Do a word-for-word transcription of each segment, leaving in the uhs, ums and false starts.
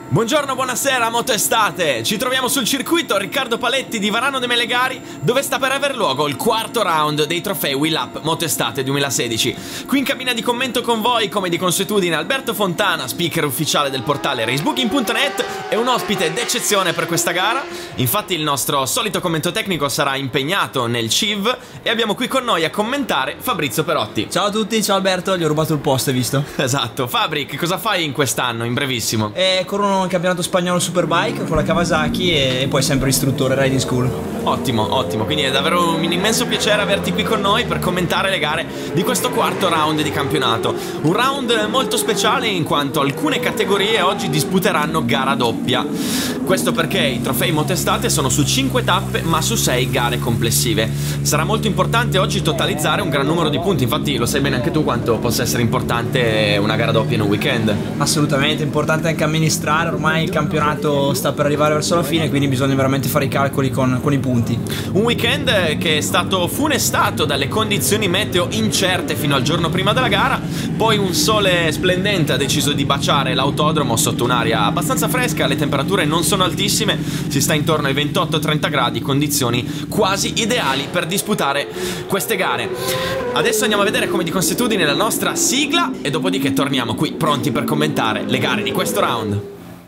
Buongiorno, buonasera, moto estate. Ci troviamo sul circuito Riccardo Paletti di Varano de' Melegari, dove sta per aver luogo il quarto round dei trofei Wheel Up Moto Estate duemilasedici. Qui in cabina di commento con voi, come di consuetudine, Alberto Fontana, speaker ufficiale del portale racebooking punto net, e un ospite d'eccezione per questa gara. Infatti il nostro solito commento tecnico sarà impegnato nel C I V e abbiamo qui con noi a commentare Fabrizio Perotti. Ciao a tutti, ciao Alberto, gli ho rubato il posto, hai visto? Esatto. Fabri, che cosa fai in quest'anno, in brevissimo? E corrono il campionato spagnolo Superbike con la Kawasaki e poi sempre istruttore riding school. Ottimo, ottimo, quindi è davvero un immenso piacere averti qui con noi per commentare le gare di questo quarto round di campionato. Un round molto speciale in quanto alcune categorie oggi disputeranno gara doppia. Questo perché i trofei Moto Estate sono su cinque tappe ma su sei gare complessive. Sarà molto importante oggi totalizzare un gran numero di punti, infatti lo sai bene anche tu quanto possa essere importante una gara doppia in un weekend. Assolutamente, importante anche amministrare, ormai il campionato sta per arrivare verso la fine, quindi bisogna veramente fare i calcoli con, con i punti. Un weekend che è stato funestato dalle condizioni meteo incerte fino al giorno prima della gara, poi un sole splendente ha deciso di baciare l'autodromo sotto un'aria abbastanza fresca, le temperature non sono altissime, si sta intorno ai ventotto trenta gradi, condizioni quasi ideali per disputare queste gare. Adesso andiamo a vedere come di consuetudine la nostra sigla e dopodiché torniamo qui pronti per commentare le gare di questo round.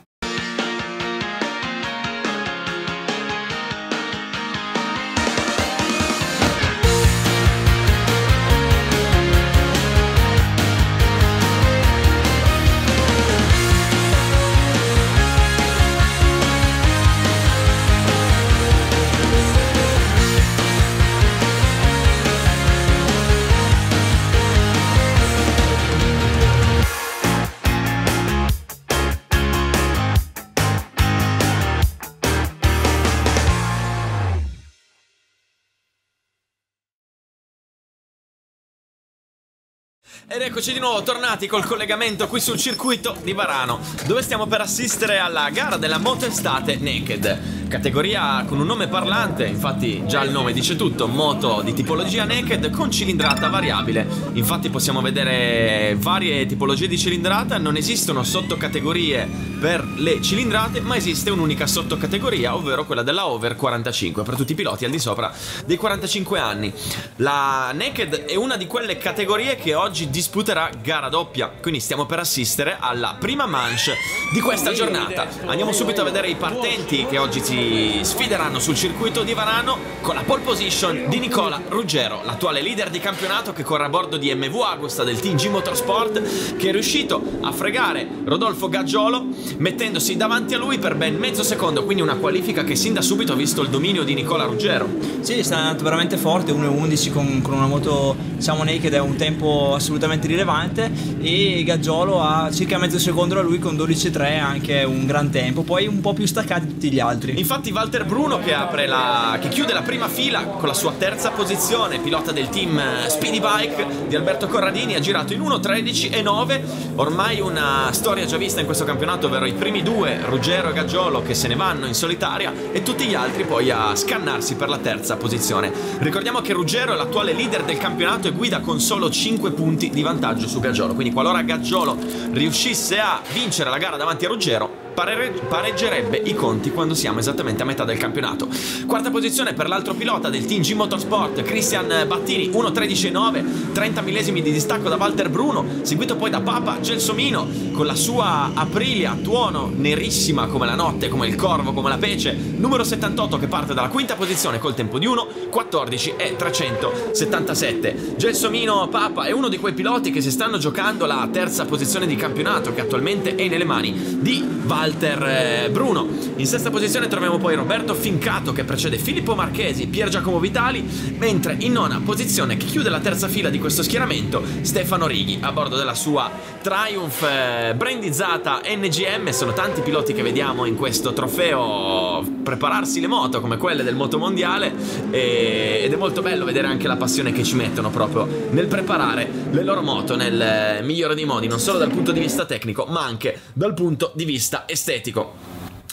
Ed eccoci di nuovo tornati col collegamento qui sul circuito di Varano, dove stiamo per assistere alla gara della Moto Estate Naked, categoria con un nome parlante, infatti già il nome dice tutto, moto di tipologia naked con cilindrata variabile. Infatti possiamo vedere varie tipologie di cilindrata, non esistono sottocategorie per le cilindrate, ma esiste un'unica sottocategoria, ovvero quella della over quarantacinque, per tutti i piloti al di sopra dei quarantacinque anni. La naked è una di quelle categorie che oggi disputerà gara doppia, quindi stiamo per assistere alla prima manche di questa giornata. Andiamo subito a vedere i partenti che oggi si sfideranno sul circuito di Varano, con la pole position di Nicola Ruggero, l'attuale leader di campionato che corre a bordo di M V Agusta del team G Motorsport, che è riuscito a fregare Rodolfo Gaggiolo mettendosi davanti a lui per ben mezzo secondo, quindi una qualifica che sin da subito ha visto il dominio di Nicola Ruggero. Sì, sta andando veramente forte, uno e undici con, con una moto, diciamo, naked, è un tempo assolutamente rilevante, e Gaggiolo ha circa mezzo secondo da lui con dodici tre, anche un gran tempo, poi un po' più staccati tutti gli altri. Infatti Walter Bruno, che apre la che chiude la prima fila con la sua terza posizione, pilota del team Speedy Bike di Alberto Corradini, ha girato in uno tredici e nove, ormai una storia già vista in questo campionato, ovvero i primi due, Ruggero e Gaggiolo, che se ne vanno in solitaria e tutti gli altri poi a scannarsi per la terza posizione. Ricordiamo che Ruggero è l'attuale leader del campionato e guida con solo cinque punti di vantaggio su Gaggiolo, quindi qualora Gaggiolo riuscisse a vincere la gara davanti a Ruggero pareggerebbe i conti quando siamo esattamente a metà del campionato. Quarta posizione per l'altro pilota del team G Motorsport, Cristian Battini, uno tredici e nove, trenta millesimi di distacco da Walter Bruno, seguito poi da Papa Gelsomino con la sua Aprilia tuono nerissima come la notte, come il corvo, come la pece, numero settantotto, che parte dalla quinta posizione col tempo di uno quattordici e trecentosettantasette. Gelsomino Papa è uno di quei piloti che si stanno giocando la terza posizione di campionato, che attualmente è nelle mani di Walter Bruno. In sesta posizione troviamo poi Roberto Fincato, che precede Filippo Marchesi, Pier Giacomo Vitali, mentre in nona posizione, che chiude la terza fila di questo schieramento, Stefano Righi a bordo della sua Triumph eh, brandizzata N G M. Sono tanti piloti che vediamo in questo trofeo prepararsi le moto come quelle del motomondiale, e, ed è molto bello vedere anche la passione che ci mettono proprio nel preparare le loro moto nel migliore dei modi, non solo dal punto di vista tecnico ma anche dal punto di vista estetico.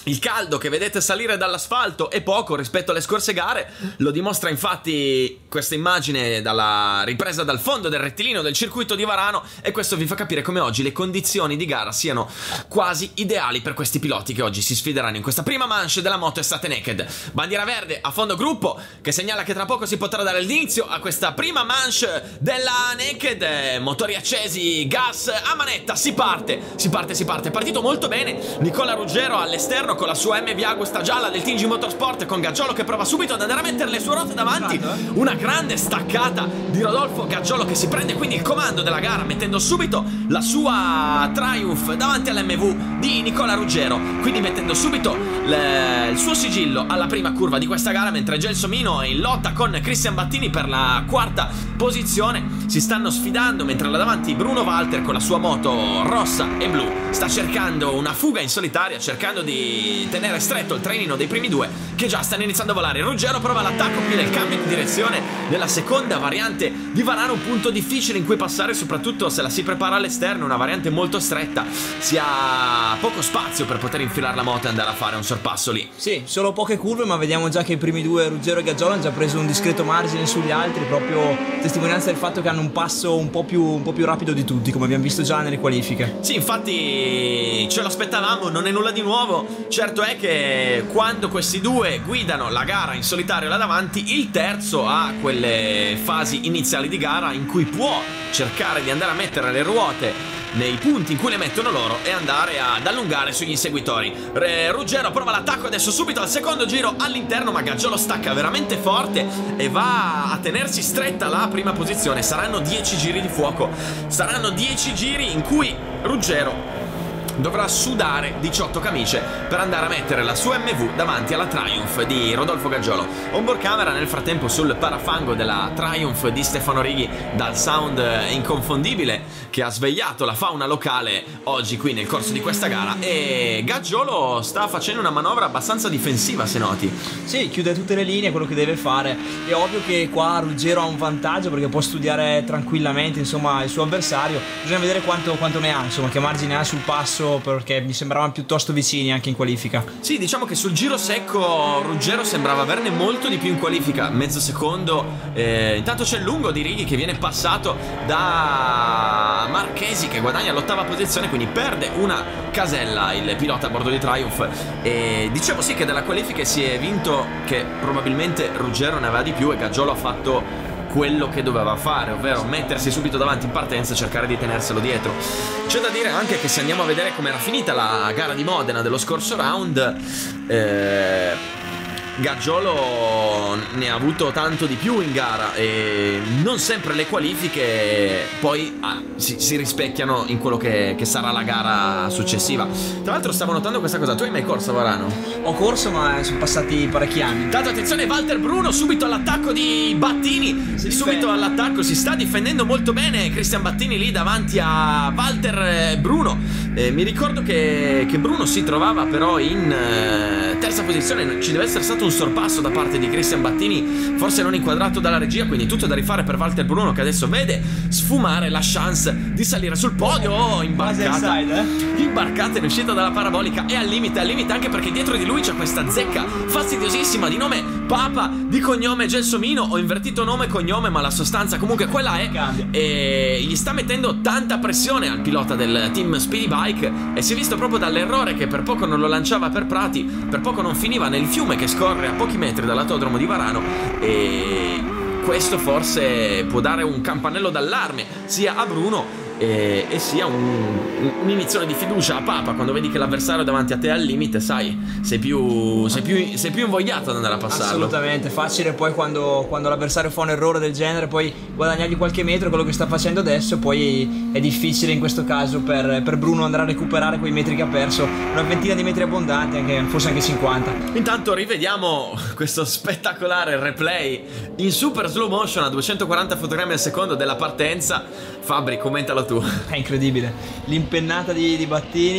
Il caldo che vedete salire dall'asfalto è poco rispetto alle scorse gare, lo dimostra infatti questa immagine dalla ripresa dal fondo del rettilineo del circuito di Varano, e questo vi fa capire come oggi le condizioni di gara siano quasi ideali per questi piloti che oggi si sfideranno in questa prima manche della Moto Estate Naked. Bandiera verde a fondo gruppo che segnala che tra poco si potrà dare l'inizio a questa prima manche della Naked. Motori accesi, gas a manetta, si parte, si parte, si parte, è partito molto bene Nicola Ruggero all'esterno con la sua M V Agusta gialla del T G Motorsport, con Gaggiolo che prova subito ad andare a mettere le sue ruote davanti. Una grande staccata di Rodolfo Gaggiolo che si prende quindi il comando della gara, mettendo subito la sua Triumph davanti all'M V di Nicola Ruggero, quindi mettendo subito le, il suo sigillo alla prima curva di questa gara, mentre Gelsomino è in lotta con Cristian Battini per la quarta posizione. Si stanno sfidando, mentre là davanti Bruno Walter con la sua moto rossa e blu sta cercando una fuga in solitaria, cercando di tenere stretto il trainino dei primi due che già stanno iniziando a volare. Ruggero prova l'attacco qui nel cambio di direzione nella seconda variante di Varano, un punto difficile in cui passare, soprattutto se la si prepara all'esterno, una variante molto stretta, si ha poco spazio per poter infilare la moto e andare a fare un sorpasso lì. Sì, solo poche curve, ma vediamo già che i primi due, Ruggero e Gaggiolo, hanno già preso un discreto margine sugli altri, proprio testimonianza del fatto che hanno un passo un po' più, un po' più rapido di tutti, come abbiamo visto già nelle qualifiche. Sì, infatti ce lo aspettavamo, non è nulla di nuovo. Certo è che quando questi due guidano la gara in solitario là davanti, il terzo ha quelle fasi iniziali di gara in cui può cercare di andare a mettere le ruote nei punti in cui le mettono loro e andare ad allungare sugli inseguitori. Ruggero prova l'attacco adesso subito al secondo giro all'interno, ma Gaggiolo stacca veramente forte e va a tenersi stretta la prima posizione. Saranno dieci giri di fuoco, saranno dieci giri in cui Ruggero dovrà sudare diciotto camicie per andare a mettere la sua M V davanti alla Triumph di Rodolfo Gaggiolo. Onboard camera nel frattempo sul parafango della Triumph di Stefano Righi, dal sound inconfondibile che ha svegliato la fauna locale oggi qui nel corso di questa gara, e Gaggiolo sta facendo una manovra abbastanza difensiva, se noti. Sì, chiude tutte le linee, quello che deve fare. È ovvio che qua Ruggero ha un vantaggio perché può studiare tranquillamente, insomma, il suo avversario. Bisogna vedere quanto, quanto ne ha, insomma, che margine ha sul passo, perché mi sembravano piuttosto vicini anche in qualifica. Sì, diciamo che sul giro secco Ruggero sembrava averne molto di più in qualifica, mezzo secondo. Eh, intanto c'è il lungo di Righi che viene passato da Marchesi, che guadagna l'ottava posizione, quindi perde una casella il pilota a bordo di Triumph. E dicevo sì che dalla qualifica si è vinto che probabilmente Ruggero ne aveva di più e Gaggiolo ha fatto quello che doveva fare, ovvero mettersi subito davanti in partenza e cercare di tenerselo dietro. C'è da dire anche che se andiamo a vedere come era finita la gara di Modena dello scorso round, eh, Gaggiolo ne ha avuto tanto di più in gara e non sempre le qualifiche poi ah, si, si rispecchiano in quello che, che sarà la gara successiva. Tra l'altro stavo notando questa cosa, tu hai mai corso a Varano? Ho corso, ma sono passati parecchi anni. Intanto attenzione, Walter Bruno subito all'attacco di Battini, si subito all'attacco, si sta difendendo molto bene Cristian Battini lì davanti a Walter Bruno. Eh, mi ricordo che, che Bruno si trovava però in eh, terza posizione, ci deve essere stato un un sorpasso da parte di Cristian Battini, forse non inquadrato dalla regia, quindi tutto da rifare per Walter Bruno, che adesso vede sfumare la chance di salire sul podio. Oh, imbarcata, eh? imbarcata in uscita dalla parabolica e al limite, al limite anche perché dietro di lui c'è questa zecca fastidiosissima di nome Papa, di cognome Gelsomino. Ho invertito nome e cognome, ma la sostanza comunque quella è. E gli sta mettendo tanta pressione al pilota del team Speedy Bike, e si è visto proprio dall'errore che per poco non lo lanciava per prati, per poco non finiva nel fiume che scorre a pochi metri dall'autodromo di Varano, e questo forse può dare un campanello d'allarme sia a Bruno e, e sia un, un'iniezione di fiducia a Papa. Quando vedi che l'avversario davanti a te è al limite, sai, sei più, sei più, sei più invogliato ad andare a passarlo. Assolutamente, facile poi quando, quando l'avversario fa un errore del genere, poi guadagnargli qualche metro, quello che sta facendo adesso, poi è difficile in questo caso per, per Bruno andare a recuperare quei metri che ha perso, una ventina di metri abbondanti, anche, forse anche cinquanta. Intanto rivediamo questo spettacolare replay in super slow motion a duecentoquaranta fotogrammi al secondo della partenza. Fabri, commentalo tu. È incredibile, l'impennata di, di Battini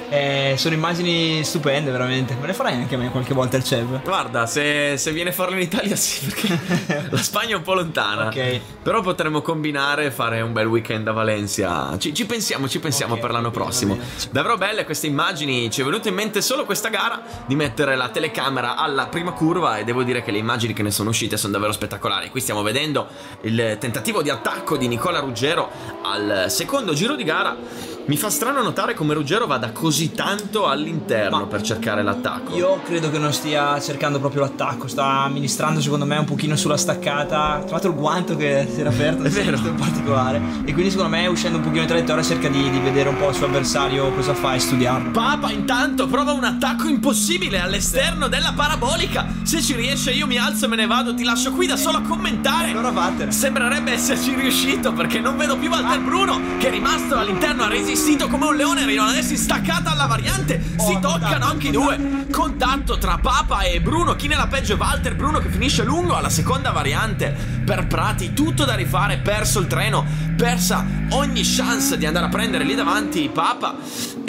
Eh, sono immagini stupende, veramente. Me le farai anche a me qualche volta il C E V? Guarda, se, se viene a farlo in Italia sì, perché la Spagna è un po' lontana. Ok. Però potremmo combinare e fare un bel weekend a Valencia. Ci, ci pensiamo, ci pensiamo Ok, per l'anno va bene, prossimo. va bene. Davvero belle queste immagini. Ci è venuto in mente solo questa gara di mettere la telecamera alla prima curva, e devo dire che le immagini che ne sono uscite sono davvero spettacolari. Qui stiamo vedendo il tentativo di attacco di Nicola Ruggero al secondo giro di gara. Mi fa strano notare come Ruggero vada così tanto all'interno Ma per cercare l'attacco. io credo che non stia cercando proprio l'attacco, sta amministrando secondo me un pochino sulla staccata. Ha trovato il guanto che si era aperto, È vero. in particolare, e quindi secondo me uscendo un pochino in traiettoria cerca di, di vedere un po' il suo avversario cosa fa e studiarlo. Papa intanto prova un attacco impossibile all'esterno della parabolica. Se ci riesce io mi alzo e me ne vado. Ti lascio qui da solo a commentare. Allora vattene. Sembrerebbe esserci riuscito, perché non vedo più Walter Bruno, che è rimasto all'interno, ha resistito come un leone. Arrivano adesso in staccata alla variante. Si Oh, toccano contatto, anche i due. Contatto tra Papa e Bruno. Chi nella peggio è Walter Bruno, che finisce lungo alla seconda variante. Per Prati tutto da rifare, perso il treno, persa ogni chance di andare a prendere lì davanti Papa.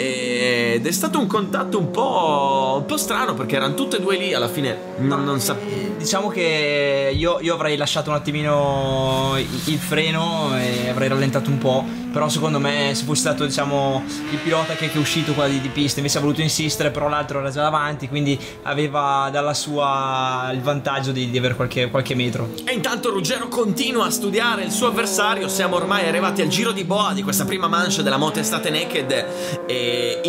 Ed è stato un contatto un po', un po' strano, perché erano tutte e due lì alla fine. Non, non sa- Diciamo che io, io avrei lasciato un attimino il freno e avrei rallentato un po'. Però secondo me se fosse stato, diciamo, il pilota che, che è uscito qua di, di pista, invece ha voluto insistere, però l'altro era già davanti, quindi aveva dalla sua il vantaggio di, di avere qualche, qualche metro. E intanto Ruggero continua a studiare il suo avversario. Siamo ormai arrivati al giro di boa di questa prima mancia della Moto Estate Naked, e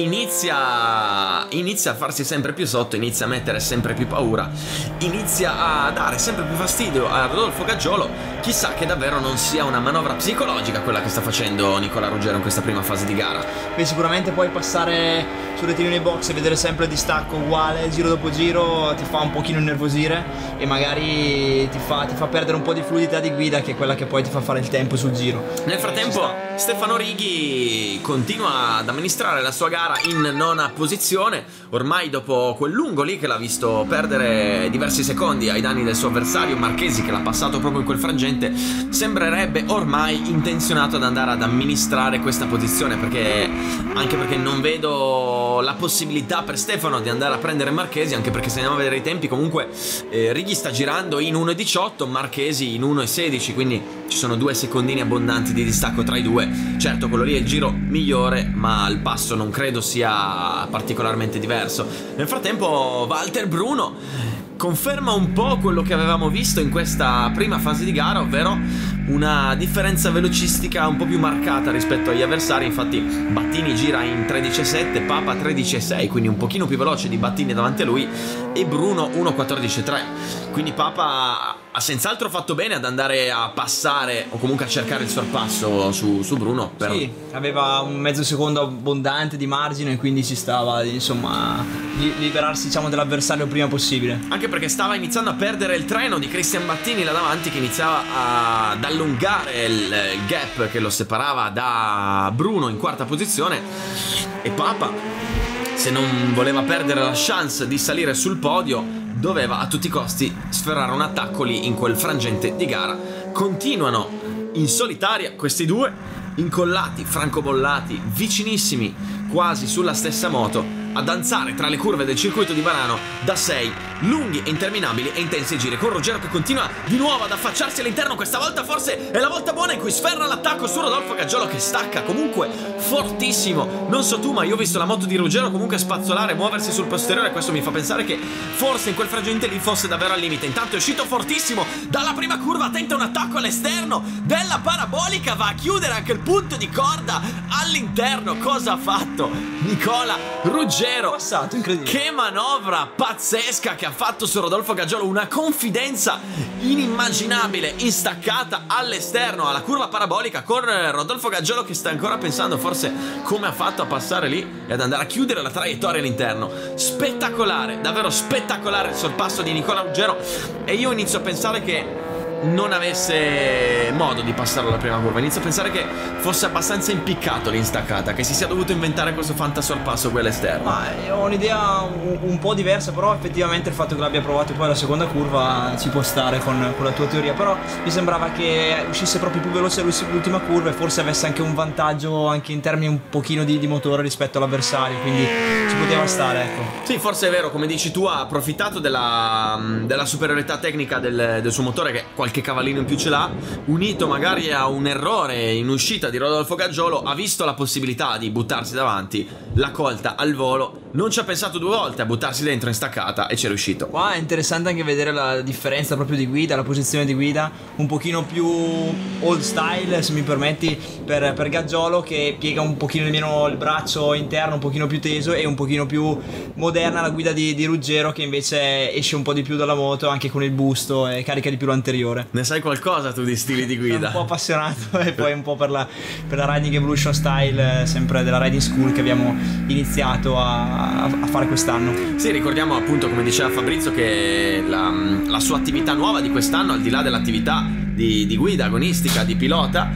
inizia inizia a farsi sempre più sotto, inizia a mettere sempre più paura, inizia a dare sempre più fastidio a Rodolfo Gaggiolo. Chissà che davvero non sia una manovra psicologica quella che sta facendo Nicola Ruggero in questa prima fase di gara. Beh, sicuramente poi passare sul retino nei box e vedere sempre il distacco uguale giro dopo giro ti fa un pochino innervosire e magari ti fa, ti fa perdere un po' di fluidità di guida, che è quella che poi ti fa fare il tempo sul giro. Nel frattempo Stefano Righi continua ad amministrare la sua gara in nona posizione, ormai dopo quel lungo lì che l'ha visto perdere diversi secondi ai danni del suo avversario Marchesi, che l'ha passato proprio in quel frangente. Sembrerebbe ormai intenzionato ad andare ad amministrare questa posizione, perché anche perché non vedo la possibilità per Stefano di andare a prendere Marchesi, anche perché se andiamo a vedere i tempi comunque eh, Righi sta girando in uno e diciotto, Marchesi in uno e sedici, quindi ci sono due secondini abbondanti di distacco tra i due. Certo, quello lì è il giro migliore, ma il passo non credo sia particolarmente diverso. Nel frattempo Walter Bruno conferma un po' quello che avevamo visto in questa prima fase di gara, ovvero una differenza velocistica un po' più marcata rispetto agli avversari. Infatti Battini gira in tredici e sette, Papa tredici e sei, quindi un pochino più veloce di Battini davanti a lui, e Bruno uno quattordici e tre. Quindi Papa ha senz'altro fatto bene ad andare a passare o comunque a cercare il sorpasso su, su Bruno per... Sì, aveva un mezzo secondo abbondante di margine, quindi ci stava, insomma, li- liberarsi, diciamo, dell'avversario il prima possibile. Anche perché stava iniziando a perdere il treno di Cristian Battini là davanti, che iniziava a- ad allungare il, il gap che lo separava da Bruno in quarta posizione. E Papa, se non voleva perdere la chance di salire sul podio, doveva a tutti i costi sferrare un attacco lì in quel frangente di gara. Continuano in solitaria questi due, incollati, francobollati, vicinissimi, quasi sulla stessa moto, a danzare tra le curve del circuito di Varano da sei lunghi e interminabili e intensi giri, con Ruggero che continua di nuovo ad affacciarsi all'interno. Questa volta forse è la volta buona in cui sferra l'attacco su Rodolfo Gaggiolo, che stacca comunque fortissimo. Non so tu, ma io ho visto la moto di Ruggero comunque spazzolare, muoversi sul posteriore, questo mi fa pensare che forse in quel frangente lì fosse davvero al limite. Intanto è uscito fortissimo dalla prima curva, tenta un attacco all'esterno della parabolica, va a chiudere anche il punto di corda all'interno. Cosa ha fatto Nicola Ruggero? Passato, incredibile. Che manovra pazzesca che ha fatto su Rodolfo Gaggiolo, una confidenza inimmaginabile in staccata all'esterno alla curva parabolica, con Rodolfo Gaggiolo che sta ancora pensando forse come ha fatto a passare lì e ad andare a chiudere la traiettoria all'interno. Spettacolare, davvero spettacolare il sorpasso di Nicola Ruggero, e io inizio a pensare che non avesse modo di passare la prima curva. Inizio a pensare che fosse abbastanza impiccato l'instaccata, che si sia dovuto inventare questo fantasorpasso qui all'esterno. Ma ho un'idea un, un po' diversa, però effettivamente il fatto che l'abbia provato poi la seconda curva ci può stare con, con la tua teoria. Però mi sembrava che uscisse proprio più veloce l'ultima curva e forse avesse anche un vantaggio anche in termini un pochino di, di motore rispetto all'avversario, quindi ci poteva stare, ecco. Sì, forse è vero, come dici tu, ha approfittato della, della superiorità tecnica del, del suo motore, che qualche cavallino in più ce l'ha, unito magari a un errore in uscita di Rodolfo Gaggiolo, ha visto la possibilità di buttarsi davanti, l'ha colta al volo, non ci ha pensato due volte a buttarsi dentro in staccata e ci è riuscito. Qua è interessante anche vedere la differenza proprio di guida, la posizione di guida un pochino più old style, se mi permetti, per, per Gaggiolo, che piega un pochino meno il braccio interno, un pochino più teso, e un pochino più moderna la guida di, di Ruggero, che invece esce un po' di più dalla moto anche con il busto e carica di più l'anteriore. Ne sai qualcosa tu di stili di guida? Sono un po' appassionato e poi un po' per la, per la Riding Evolution Style, sempre della Riding School, che abbiamo iniziato a, a fare quest'anno. Sì, ricordiamo appunto, come diceva Fabrizio, che la, la sua attività nuova di quest'anno, al di là dell'attività di, di guida agonistica, di pilota,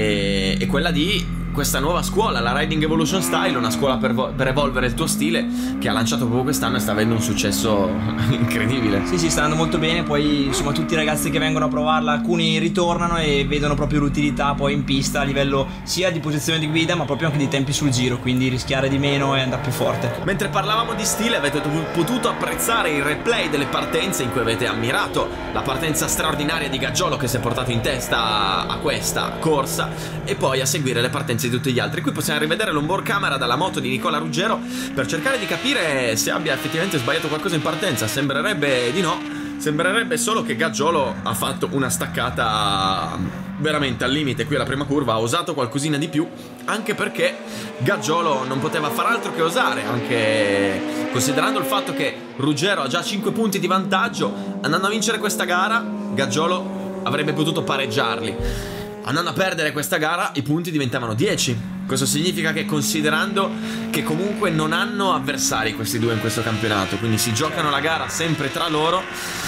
è, è quella di questa nuova scuola, la Riding Evolution Style, una scuola per, per evolvere il tuo stile, che ha lanciato proprio quest'anno e sta avendo un successo incredibile. Sì, sì, sta andando molto bene. Poi insomma tutti i ragazzi che vengono a provarla, alcuni ritornano e vedono proprio l'utilità poi in pista a livello sia di posizione di guida ma proprio anche di tempi sul giro, quindi rischiare di meno e andare più forte. Mentre parlavamo di stile, avete potuto apprezzare il replay delle partenze in cui avete ammirato la partenza straordinaria di Gaggiolo, che si è portato in testa a questa corsa, e poi a seguire le partenze di tutti gli altri. Qui possiamo rivedere l'onboard camera dalla moto di Nicola Ruggero per cercare di capire se abbia effettivamente sbagliato qualcosa in partenza. Sembrerebbe di no, sembrerebbe solo che Gaggiolo ha fatto una staccata veramente al limite qui alla prima curva, ha osato qualcosina di più, anche perché Gaggiolo non poteva far altro che osare, anche considerando il fatto che Ruggero ha già cinque punti di vantaggio. Andando a vincere questa gara, Gaggiolo avrebbe potuto pareggiarli. Andando a perdere questa gara, i punti diventavano dieci. Questo significa che, considerando che comunque non hanno avversari questi due in questo campionato, quindi si giocano la gara sempre tra loro,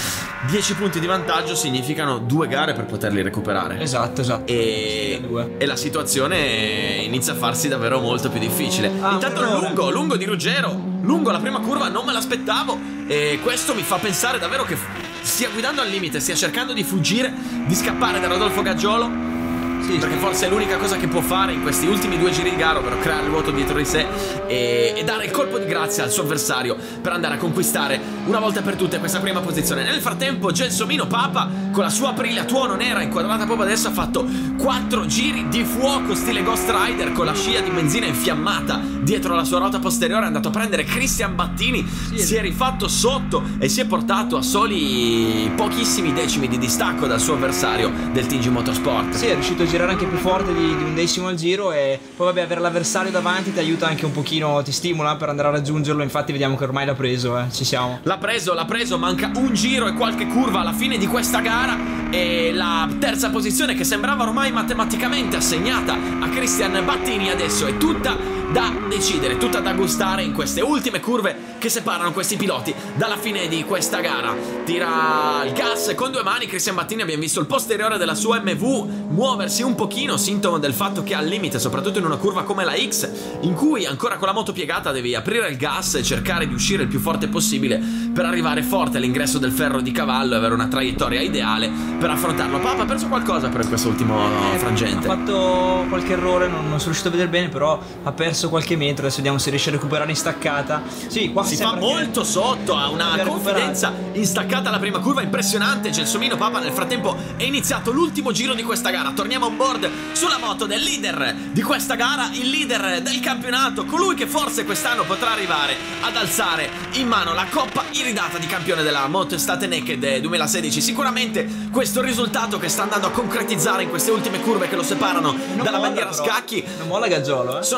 dieci punti di vantaggio significano due gare per poterli recuperare. Esatto, esatto. E, e la situazione inizia a farsi davvero molto più difficile. Ah, Intanto lungo, lungo di Ruggero, lungo la prima curva, non me l'aspettavo, e questo mi fa pensare davvero che stia guidando al limite, stia cercando di fuggire, di scappare da Rodolfo Gaggiolo. Sì, perché forse è l'unica cosa che può fare in questi ultimi due giri di gara, ovvero creare il vuoto dietro di sé e, e dare il colpo di grazia al suo avversario per andare a conquistare una volta per tutte questa prima posizione. Nel frattempo Gelsomino Papa, con la sua Aprilia tuono nera inquadrata proprio adesso, ha fatto quattro giri di fuoco stile Ghost Rider, con la scia di benzina infiammata dietro la sua ruota posteriore. È andato a prendere Cristian Battini, sì, si è rifatto sotto e si è portato a soli pochissimi decimi di distacco dal suo avversario del T G Motorsport. Sì, è riuscito a girare anche più forte di, di un decimo al giro, e poi vabbè, avere l'avversario davanti ti aiuta anche un pochino, ti stimola per andare a raggiungerlo. Infatti vediamo che ormai l'ha preso, eh. Ci siamo. L'ha preso, l'ha preso, manca un giro e qualche curva alla fine di questa gara, e la terza posizione, che sembrava ormai matematicamente assegnata a Cristian Battini, adesso è tutta da decidere, tutta da gustare in queste ultime curve che separano questi piloti dalla fine di questa gara. Tira il gas con due mani Cristian Battini, abbiamo visto il posteriore della sua M V muoversi un pochino, sintomo del fatto che al limite, soprattutto in una curva come la X, in cui ancora con la moto piegata devi aprire il gas e cercare di uscire il più forte possibile per arrivare forte all'ingresso del ferro di cavallo e avere una traiettoria ideale per affrontarlo. Papa ha perso qualcosa per quest'ultimo frangente. Ha fatto qualche errore, non, non sono riuscito a vedere bene, però ha perso qualche metro. Adesso vediamo se riesce a recuperare in staccata. Sì, qua si fa molto sotto, ha una confidenza in staccata alla prima curva impressionante. Gelsomino Papa nel frattempo è iniziato l'ultimo giro di questa gara. Torniamo on board sulla moto del leader di questa gara, il leader del campionato, colui che forse quest'anno potrà arrivare ad alzare in mano la coppa iridata di campione della Moto Estate Naked duemilasedici. Sicuramente questo risultato che sta andando a concretizzare in queste ultime curve che lo separano non dalla bandiera a scacchi. Non molla Gaggiolo, eh? Sono cinque punti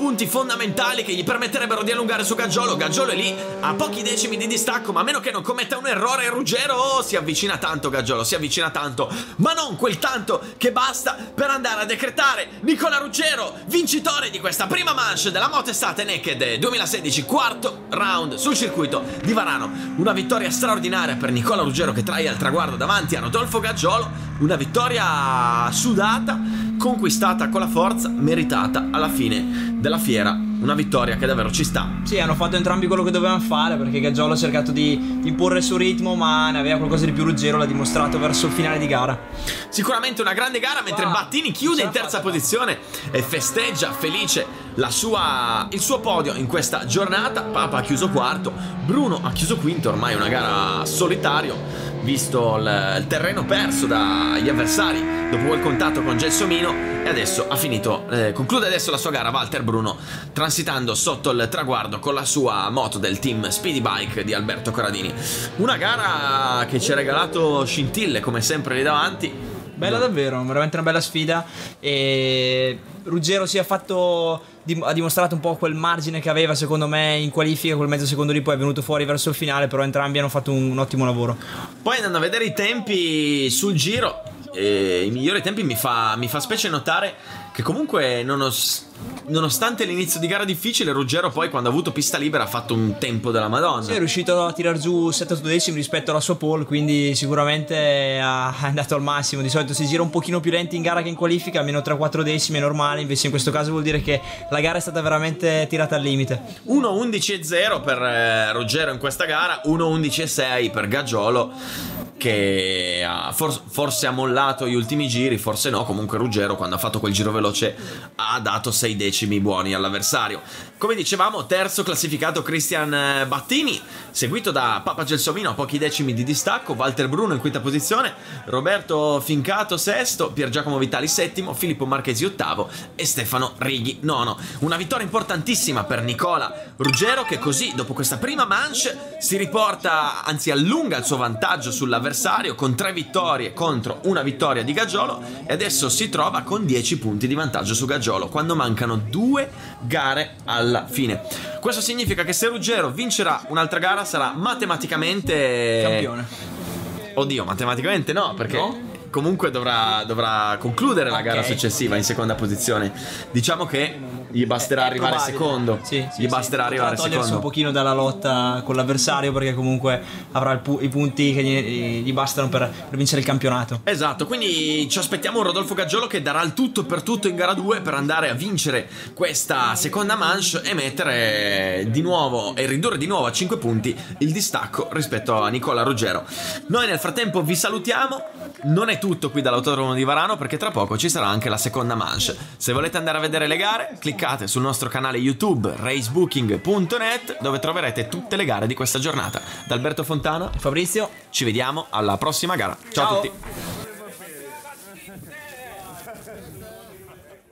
punti fondamentali che gli permetterebbero di allungare su Gaggiolo. Gaggiolo è lì a pochi decimi di distacco, ma a meno che non commetta un errore Ruggero, oh, si avvicina tanto Gaggiolo, si avvicina tanto, ma non quel tanto che basta per andare a decretare Nicola Ruggero vincitore di questa prima manche della Moto Estate Naked duemilasedici, quarto round sul circuito di Varano. Una vittoria straordinaria per Nicola Ruggero che trae al traguardo davanti a Rodolfo Gaggiolo, una vittoria sudata, conquistata con la forza, meritata alla fine della fiera. Una vittoria che davvero ci sta. Sì, hanno fatto entrambi quello che dovevano fare, perché Gaggiolo ha cercato di, di imporre il suo ritmo, ma ne aveva qualcosa di più. Ruggero l'ha dimostrato verso il finale di gara. Sicuramente una grande gara, mentre Ah, Battini chiude in terza posizione e festeggia felice la sua, il suo podio in questa giornata. Papa ha chiuso quarto, Bruno ha chiuso quinto, ormai una gara solitario, visto il, il terreno perso dagli avversari dopo quel contatto con Gelsomino. E adesso ha finito, eh, conclude adesso la sua gara Walter Bruno, transitando sotto il traguardo con la sua moto del team Speedy Bike di Alberto Corradini. Una gara che ci ha regalato scintille come sempre lì davanti. Bella davvero, veramente una bella sfida. E Ruggero si è fatto, ha dimostrato un po' quel margine che aveva secondo me in qualifica, quel mezzo secondo lì poi è venuto fuori verso il finale, però entrambi hanno fatto un, un ottimo lavoro. Poi andando a vedere i tempi sul giro, eh, i migliori tempi, mi fa, mi fa specie notare che comunque nonos, nonostante l'inizio di gara difficile, Ruggero poi quando ha avuto pista libera ha fatto un tempo della Madonna. Sì, è riuscito a tirar giù sette otto decimi rispetto alla sua pole, quindi sicuramente è andato al massimo. Di solito si gira un pochino più lenti in gara che in qualifica, almeno tre quattro decimi è normale, invece in questo caso vuol dire che la gara è stata veramente tirata al limite. uno undici e zero per eh, Ruggero in questa gara, uno undici e sei per Gaggiolo, che ha, for- forse ha mollato gli ultimi giri, forse no. Comunque Ruggero quando ha fatto quel giro veloce ha dato sei decimi buoni all'avversario. Come dicevamo, terzo classificato Cristian Battini, seguito da Papa Gelsomino a pochi decimi di distacco, Walter Bruno in quinta posizione, Roberto Fincato sesto, Pier Giacomo Vitali settimo, Filippo Marchesi ottavo e Stefano Righi nono. Una vittoria importantissima per Nicola Ruggero, che così dopo questa prima manche si riporta, anzi allunga il suo vantaggio sull'avversario con tre vittorie contro una vittoria di Gaggiolo, e adesso si trova con dieci punti di vantaggio su Gaggiolo quando mancano due gare alla fine. Questo significa che se Ruggero vincerà un'altra gara sarà matematicamente Campione. Oddio, matematicamente no, perché No? comunque dovrà, dovrà concludere la Ok. gara successiva in seconda posizione. Diciamo che gli basterà È arrivare probabile. secondo. Sì, sì, Gli sì. basterà Potrà arrivare togliersi secondo. un pochino dalla lotta con l'avversario, perché comunque avrà il pu- i punti che gli, gli bastano per, per vincere il campionato. Esatto, quindi ci aspettiamo un Rodolfo Gaggiolo che darà il tutto per tutto in gara due per andare a vincere questa seconda manche e mettere di nuovo e ridurre di nuovo a cinque punti il distacco rispetto a Nicola Ruggero. Noi nel frattempo vi salutiamo. Non è tutto qui dall'Autodromo di Varano, perché tra poco ci sarà anche la seconda manche. Se volete andare a vedere le gare, cliccate sul nostro canale YouTube racebooking punto net, dove troverete tutte le gare di questa giornata. Da Alberto Fontana, Fabrizio, ci vediamo alla prossima gara. Ciao, Ciao. a tutti.